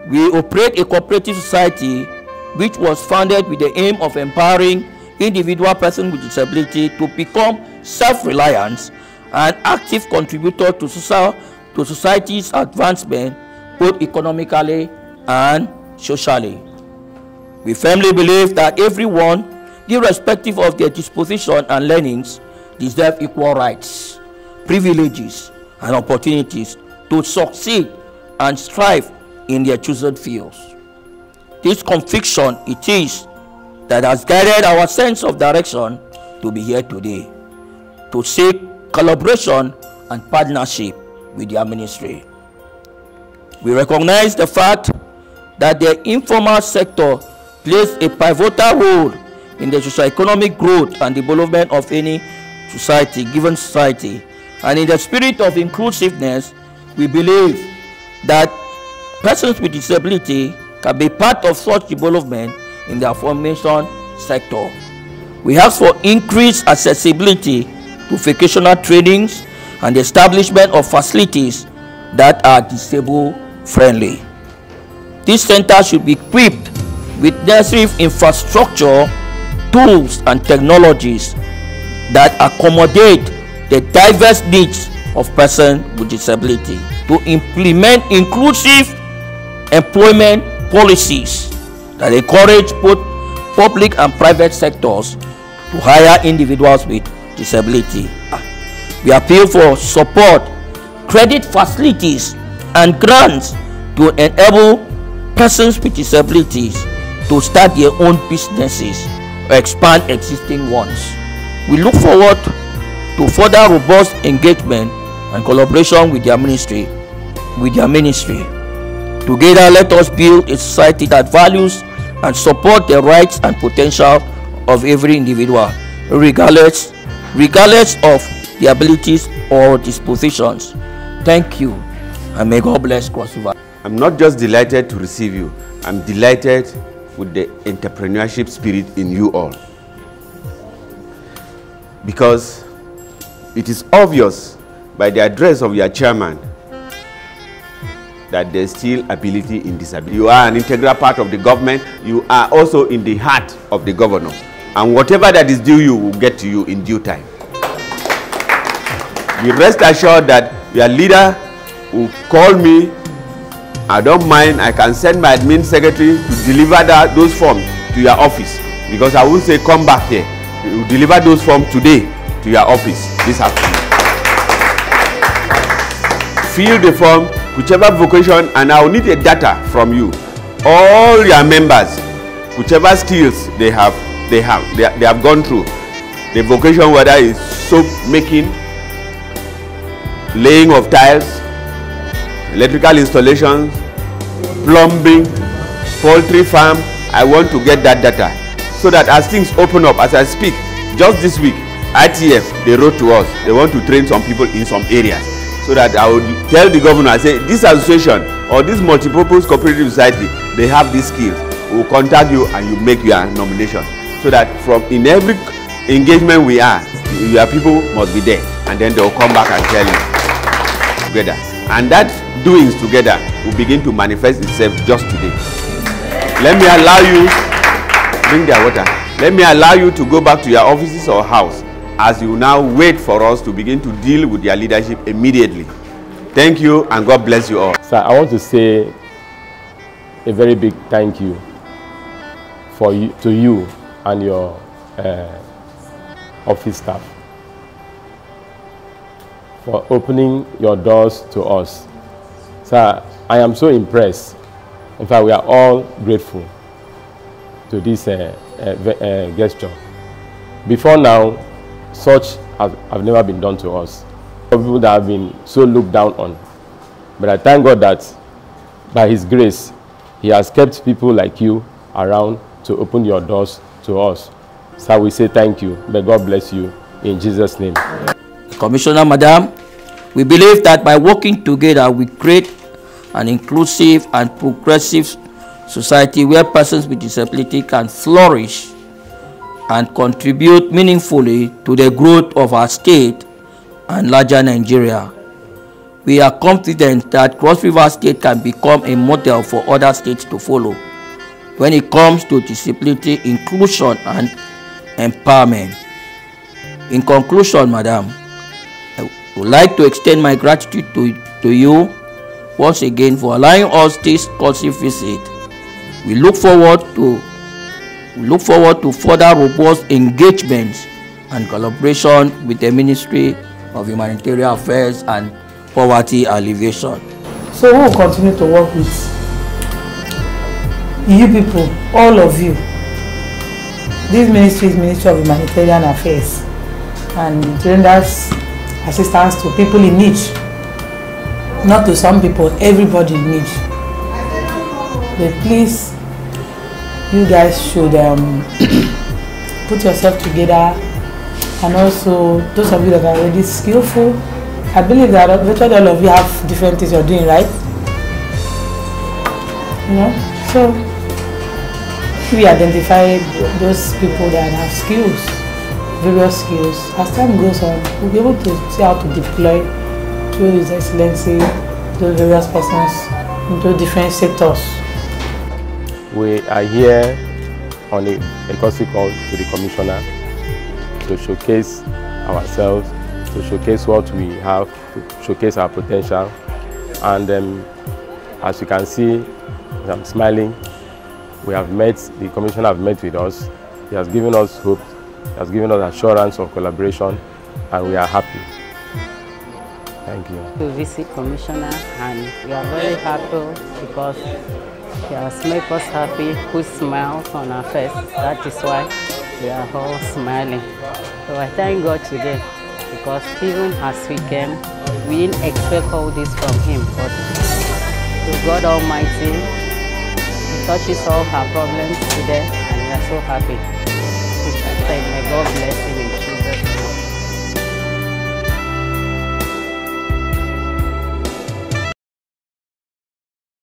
We operate a cooperative society which was founded with the aim of empowering individual persons with disability to become self-reliant and active contributor to society's advancement, both economically and socially. We firmly believe that everyone, irrespective of their disposition and learnings, deserve equal rights, privileges, and opportunities to succeed and strive in their chosen fields. This conviction it is that has guided our sense of direction to be here today, to seek collaboration and partnership with their ministry. We recognize the fact that the informal sector plays a pivotal role in the socio-economic growth and development of any society, given society. And in the spirit of inclusiveness, we believe that persons with disability can be part of such development in the formation sector. We ask for increased accessibility to vocational trainings and the establishment of facilities that are disabled friendly. This center should be equipped with necessary infrastructure, tools, and technologies that accommodate the diverse needs of persons with disability, to implement inclusive employment policies that encourage both public and private sectors to hire individuals with disability. We appeal for support, credit facilities, and grants to enable persons with disabilities to start their own businesses or expand existing ones. We look forward to further robust engagement and collaboration with their ministry. Together, let us build a society that values and support the rights and potential of every individual, regardless of their abilities or dispositions. Thank you, and may God bless Cross River. I'm not just delighted to receive you, I'm delighted with the entrepreneurship spirit in you all. Because it is obvious by the address of your chairman that there's still ability in disability. You are an integral part of the government. You are also in the heart of the governor. And whatever that is due you will get to you in due time. Be rest assured that your leader will call me. I don't mind. I can send my admin secretary to deliver those forms to your office. Because I will say, come back here. You will deliver those forms today to your office this afternoon. Fill the form, whichever vocation, and I will need a data from you. All your members, whichever skills they have gone through. The vocation, whether it's soap making, laying of tiles, electrical installations, plumbing, poultry farm. I want to get that data so that as things open up, as I speak, just this week, ITF, they wrote to us. They want to train some people in some areas. So that I would tell the governor, I say, this association or this multipurpose cooperative society, they have these skills. We will contact you and you make your nomination. So that in every engagement we are, your people must be there. And then they will come back and tell you together. And that doings together will begin to manifest itself just today. Let me allow you, bring their water. Let me allow you to go back to your offices or house as you now wait for us to begin to deal with your leadership immediately. Thank you and God bless you all. Sir, I want to say a very big thank you to you and your office staff for opening your doors to us. Sir, I am so impressed. In fact, we are all grateful to this gesture. Before now, such have never been done to us. People that have been so looked down on. But I thank God that by His grace, He has kept people like you around to open your doors to us. So we say thank you. May God bless you in Jesus' name. Commissioner, Madam, we believe that by working together, we create an inclusive and progressive society where persons with disability can flourish and contribute meaningfully to the growth of our state and larger Nigeria. We are confident that Cross River State can become a model for other states to follow when it comes to disability inclusion and empowerment. In conclusion, Madam, I would like to extend my gratitude to you once again for allowing us this courtesy visit. We look forward to further robust engagements and collaboration with the Ministry of Humanitarian Affairs and Poverty Alleviation. So we will continue to work with you people, all of you. This ministry is Ministry of Humanitarian Affairs, and it renders assistance to people in need. Not to some people, everybody in need. But please, you guys should put yourself together, and also those of you that are already skillful. I believe that virtually all of you have different things you're doing, right? You know, so we identify those people that have skills, various skills. As time goes on, we'll be able to see how to deploy through His Excellency those various persons into different sectors. We are here on a courtesy call to the Commissioner to showcase ourselves, to showcase what we have, to showcase our potential. And as you can see, I'm smiling. We have met, the Commissioner have met with us. He has given us hope, he has given us assurance of collaboration, and we are happy. Thank you. To visit Commissioner, and we are very happy because he has made us happy, put smiles on our face. That is why we are all smiling. So I thank God today, because even as we came, we didn't expect all this from him, but to God Almighty, he touches all our problems today, and we are so happy. May God bless him in Jesus.